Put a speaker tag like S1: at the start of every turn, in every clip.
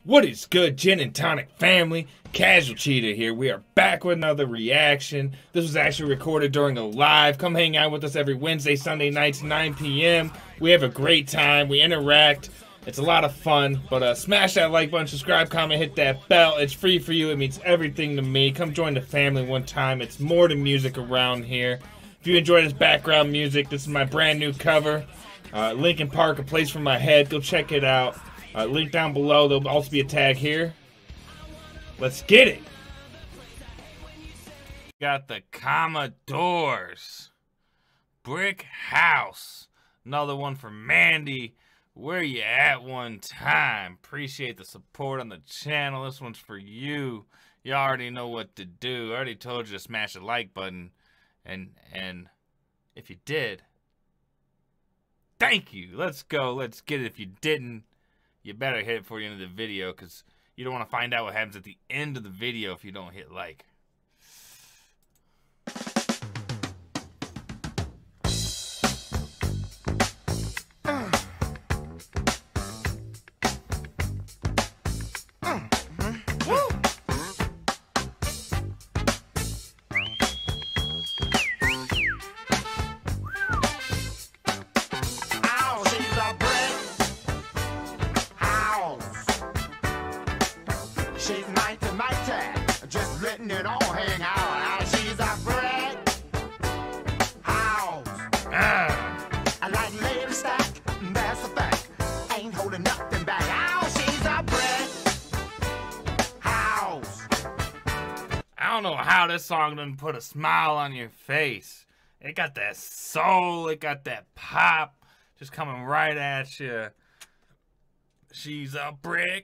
S1: What is good, Gin and Tonic family? Casual Cheetah here. We are back with another reaction. This was actually recorded during a live. Come hang out with us every Wednesday, Sunday nights, 9 p.m. We have a great time. We interact. It's a lot of fun. But smash that like button, subscribe, comment, hit that bell. It's free for you. It means everything to me. Come join the family one time. It's more to music around here. If you enjoy this background music, this is my brand new cover. Linkin Park, A Place for My Head. Go check it out. Link down below. There'll also be a tag here. Let's get it. Got the Commodores. Brick House. Another one for Mandy. Where you at one time? Appreciate the support on the channel. This one's for you. You already know what to do. I already told you to smash the like button. And if you did, thank you. Let's go. Let's get it. If you didn't, you better hit it before the end of the video, because you don't want to find out what happens at the end of the video if you don't hit like.
S2: She's mighty, just letting it all hang out. She's a brick house. I like lady stack, that's a fact. Ain't holding nothing back. She's a brick house.
S1: I don't know how this song doesn't put a smile on your face. It got that soul, it got that pop, just coming right at you. She's a brick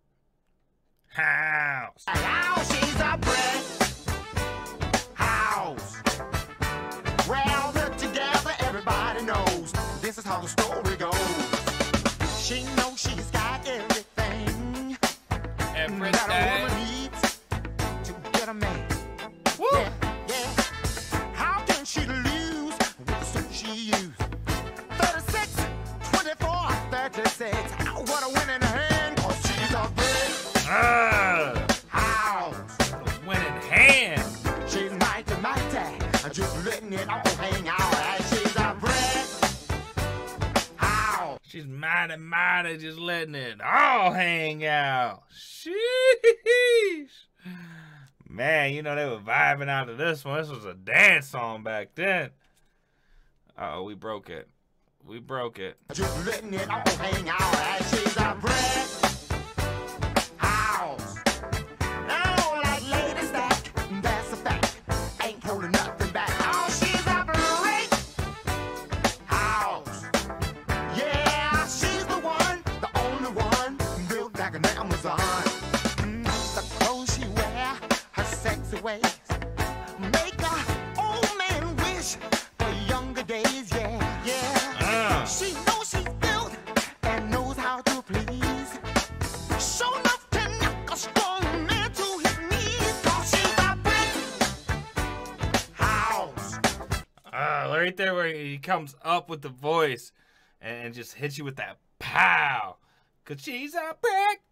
S1: house.
S2: She's a brick house. Well, put together, everybody knows this is how the story goes. She knows she's got everything that a woman needs to get a man. Woo. Yeah, yeah. How can she lose with the suit she used? 36, 24, 36. What a winning hand, 'cause she's a brick house.
S1: The winning hand.
S2: She's mighty, just letting it all hang out. She's a brick house.
S1: She's mighty, just letting it all hang out. Sheesh. Man, you know they were vibing out to this one. This was a dance song back then. Uh-oh, we broke it. We broke it.
S2: Just letting it all hang out. She's a brick house. Oh, like lady stack, that's a fact. Ain't holding nothing back. Oh, she's a brick house. Yeah, she's the one, the only one, built like an Amazon. The clothes she wear, her sexy ways, make a old man wish for younger days. Yeah, yeah. She knows she's built and knows how to please. Show enough to knock a strong man to his knees. 'Cause she's a brick house.
S1: Right there where he comes up with the voice and just hits you with that pow. 'Cause she's a brick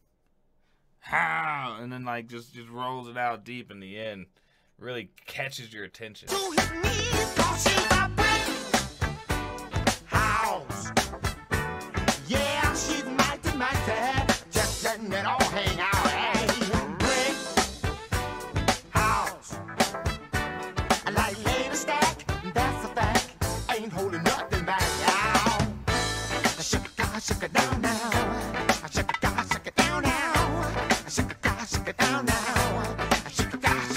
S1: how, and then like just rolls it out deep in the end. Really catches your attention.
S2: To his knees. 'Cause she's a brick house. Yeah, she's mighty, just letting it all hang out. Hey, brick house. I like lady stack, that's a fact. Ain't holding nothing back. Shake it down now. Shake it down now. Shake it down now. Shake it down now.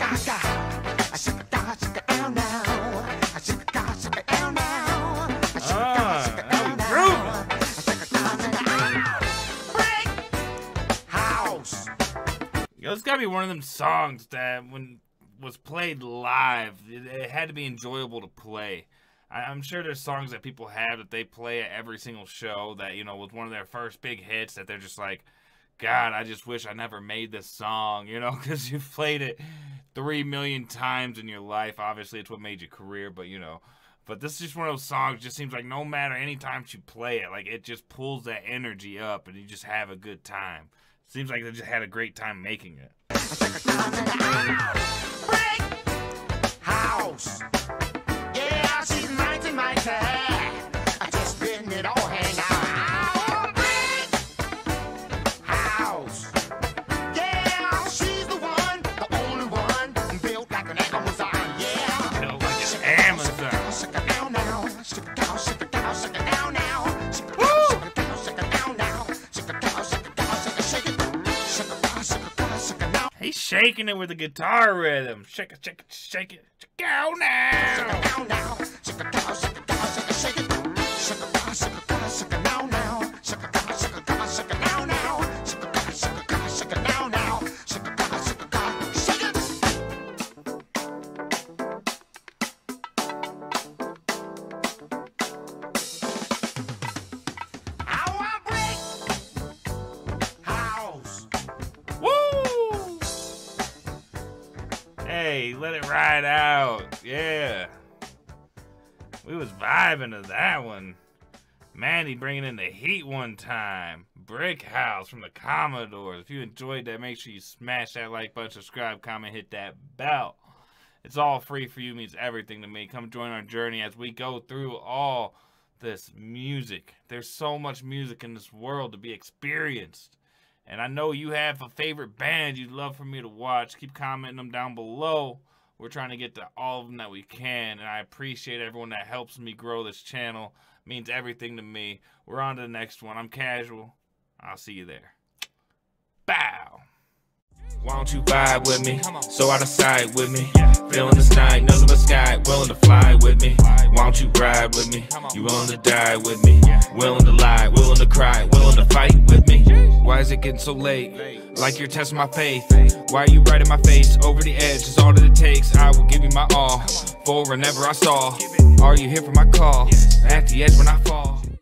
S1: Yo, it's gotta be one of them songs that when was played live, it had to be enjoyable to play. I'm sure there's songs that people have that they play at every single show that, you know, was one of their first big hits that they're just like, God, I just wish I never made this song, you know, because you've played it 3 million times in your life. Obviously, it's what made your career, but, you know, But this is just one of those songs, just seems like no matter any time you play it, like it just pulls that energy up and you just have a good time. Seems like they just had a great time making it.
S2: House. Yeah, she's 1990. I just been it all hang out. House. Yeah, she's the one, the only one, built like an Amazon. Yeah.
S1: Built like an Amazon.
S2: Shake it down now. Shake it down, shake it down, shake it down now. Shake it down, shake it down now. Shake it down, shake it down, shake it, shake it. Shake it down, shake it down, shake it down.
S1: He's shaking it with the guitar rhythm. Shake it, shake it, shake it. Go now.
S2: Shake it down now. Shake it down, shake it down, shake it, shake it. Shake it down, shake it down, shake it down now. Shake it down, shake it down, shake it down now. Shake it down, shake it down, shake it down now. Shake it down, shake it down, shake it. How I break house.
S1: Woo! Hey, let it ride out. Yeah. We was vibing to that one. Mandy bringing in the heat one time. Brick House from the Commodores. If you enjoyed that, make sure you smash that like button, subscribe, comment, hit that bell. It's all free for you, means everything to me. Come join our journey as we go through all this music. There's so much music in this world to be experienced. And I know you have a favorite band you'd love for me to watch. Keep commenting them down below. We're trying to get to all of them that we can. And I appreciate everyone that helps me grow this channel. It means everything to me. We're on to the next one. I'm Casual. I'll see you there. Bow. Why don't you vibe with me? So out of sight with me. Feeling this night, nothing but sky. Willing to fly with me. Why don't you ride with me? You willing to die with me? Willing to lie, willing to cry, willing to fight with me? Why is it getting so late? Like you're testing my faith. Why are you right in my face? Over the edge is all that it takes. I will give you my all. For whenever I stall. Are you here for my call? At the edge when I fall.